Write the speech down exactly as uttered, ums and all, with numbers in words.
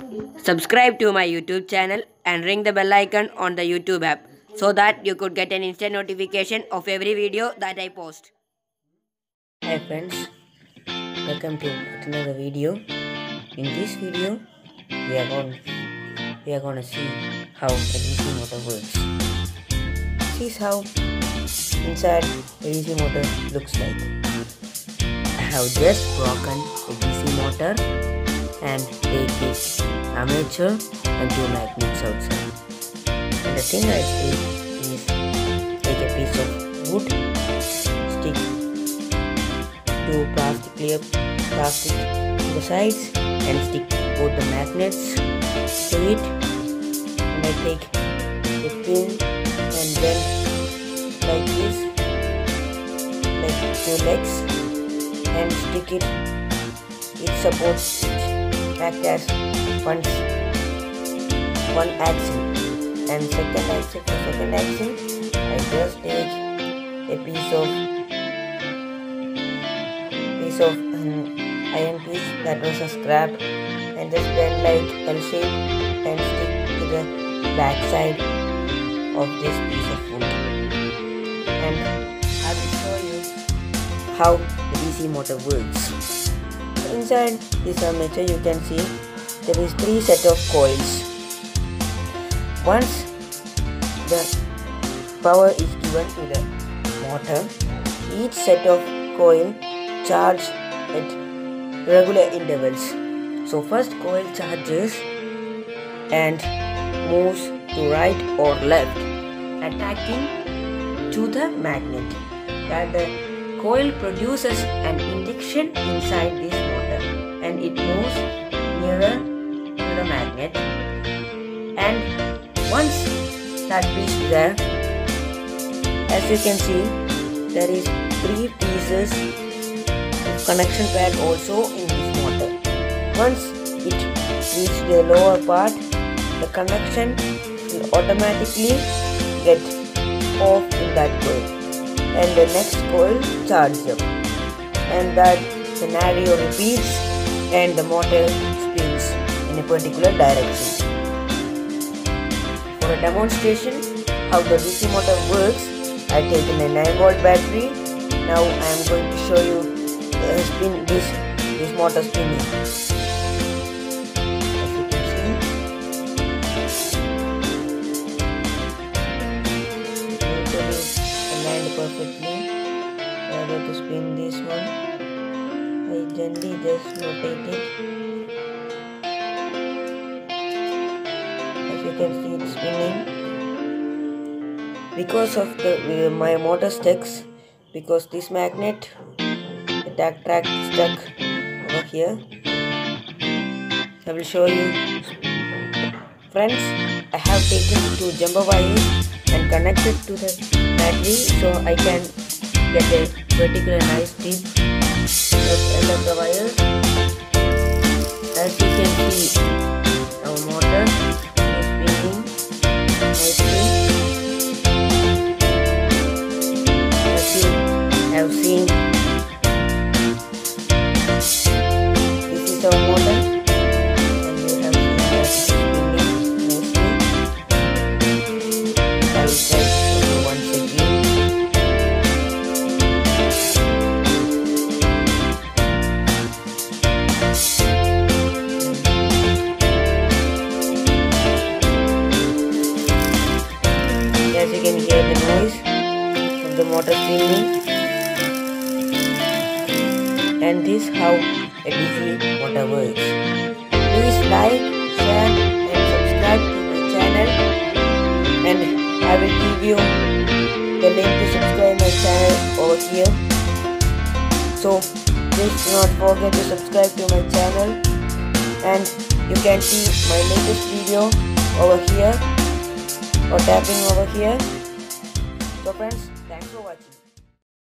Subscribe to my YouTube channel and ring the bell icon on the YouTube app so that you could get an instant notification of every video that I post. Hi friends, welcome to another video. In this video, we are going we are going to see how a D C motor works. This is how inside a D C motor looks like. I have just broken a D C motor and take this armature and two magnets outside. And the thing I did is take a piece of wood, stick two plastic clear plastic to the sides and stick both the magnets to it. And I take the pin and bend like this, like two legs, and stick it. It supports it act as one, one axle, and second axle for second axle I just take a piece of piece of um, iron piece that was a scrap and just bend like L shape and stick to the back side of this piece of wood. And I will show you how the D C motor works. Inside this armature you can see there is three set of coils. Once the power is given to the motor, each set of coil charge at regular intervals. So first coil charges and moves to right or left, attacking to the magnet, where the coil produces an induction inside this motor and it moves nearer to the magnet. And once that reaches there, as you can see, there is three pieces of connection pad also in this motor. Once it reaches the lower part, the connection will automatically get off in that coil and the next coil charges up, and that scenario repeats and the motor spins in a particular direction. For a demonstration how the D C motor works, I have taken a nine volt battery. Now I am going to show you uh, spin this this motor spinning. As you can see, the motor is aligned perfectly. I am going to spin this one. I gently just rotate it. As you can see, it's spinning. Because of the uh, my motor sticks, because this magnet, the tag track is stuck over here. I will show you. Friends, I have taken two jumper wires and connected to the battery so I can get a particular nice tip at the end of the wires. As you can see, our motor is spinning nicely. As you have seen, this is our motor. As you can hear the noise of the motor spinning, and this is how a D C motor works. Please like, share and subscribe to my channel, and I will give you the link to subscribe my channel over here. So please do not forget to subscribe to my channel, and you can see my latest video over here or tapping over here. So friends,